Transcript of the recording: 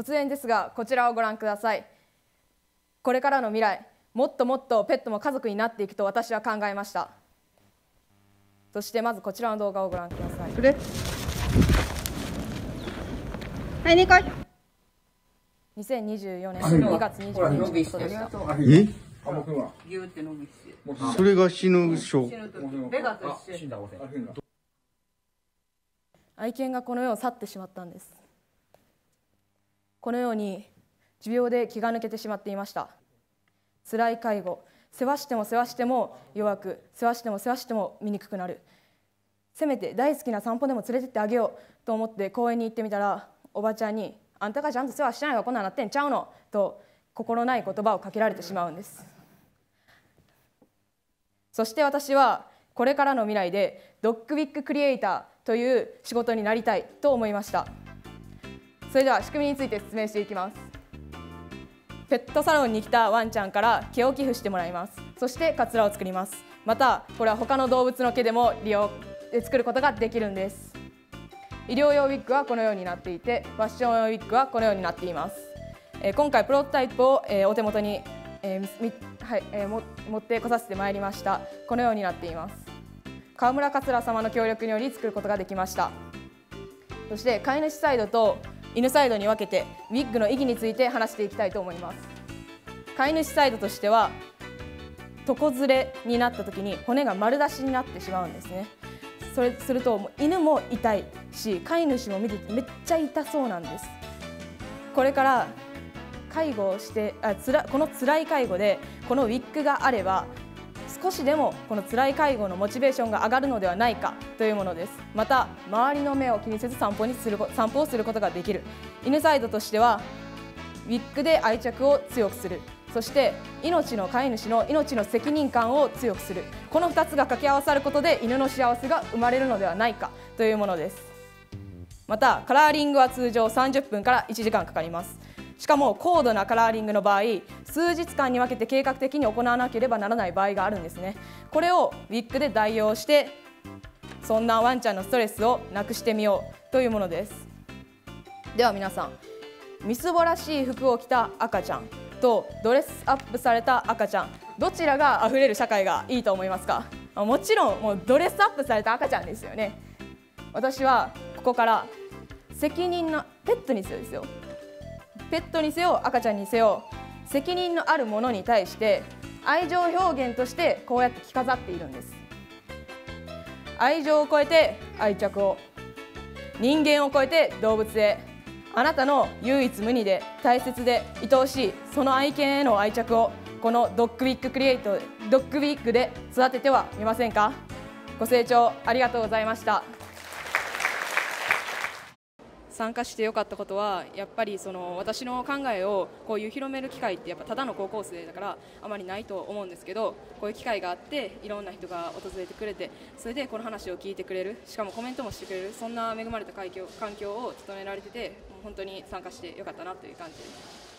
突然ですがこちらをご覧ください。これからの未来、もっともっとペットも家族になっていくと私は考えました。そしてまずこちらの動画をご覧ください。 はい、2回。 2024年2月22日のことでした。 それが死ぬ証拠。 愛犬がこの世を去ってしまったんです。このように持病で気が抜けてしまっていました。辛い介護、世話しても世話しても弱く、世話しても世話しても醜くなる。せめて大好きな散歩でも連れてってあげようと思って公園に行ってみたら、おばちゃんに「あんたがちゃんと世話してないからこんなんなってんちゃうの」と心ない言葉をかけられてしまうんです。そして私はこれからの未来でドッグウィッグクリエイターという仕事になりたいと思いました。それでは仕組みについて説明していきます。ペットサロンに来たワンちゃんから毛を寄付してもらいます。そしてカツラを作ります。またこれは他の動物の毛でも作ることができるんです。医療用ウィッグはこのようになっていて、ファッション用ウィッグはこのようになっています。今回プロトタイプをお手元に持ってこさせてまいりました。このようになっています。川村桂様の協力により作ることができました。そして飼い主サイドと犬サイドに分けてウィッグの意義について話していきたいと思います。飼い主サイドとしては床ずれになった時に骨が丸出しになってしまうんですね。それすると犬も痛いし、飼い主も見ててめっちゃ痛そうなんです。これから介護をしてこの辛い介護でこのウィッグがあれば少しでもこの辛い介護のモチベーションが上がるのではないかというものです。また周りの目を気にせず散歩をすることができる。犬サイドとしてはウィッグで愛着を強くする、そして飼い主の命の責任感を強くする。この2つが掛け合わさることで犬の幸せが生まれるのではないかというものです。またカラーリングは通常30分から1時間かかります。しかも高度なカラーリングの場合、数日間に分けて計画的に行わなければならない場合があるんですね。これをウィッグで代用してそんなワンちゃんのストレスをなくしてみようというものです。では皆さん、みすぼらしい服を着た赤ちゃんとドレスアップされた赤ちゃん、どちらがあふれる社会がいいと思いますか？もちろんもうドレスアップされた赤ちゃんですよね。私はここから責任のペットにせよですよ、ペットにせよ赤ちゃんにせよ責任のあるものに対して愛情表現としてこうやって着飾っているんです。愛情を超えて愛着を、人間を超えて動物へ、あなたの唯一無二で大切で愛おしいその愛犬への愛着をこのドッグウィッグで育ててはみませんか？ご清聴ありがとうございました。参加してよかったことはやっぱり私の考えをこういう広める機会ってやっぱただの高校生だからあまりないと思うんですけど、こういう機会があっていろんな人が訪れてくれて、それでこの話を聞いてくれる、しかもコメントもしてくれる、そんな恵まれた環境を整えられてて本当に参加してよかったなという感じです。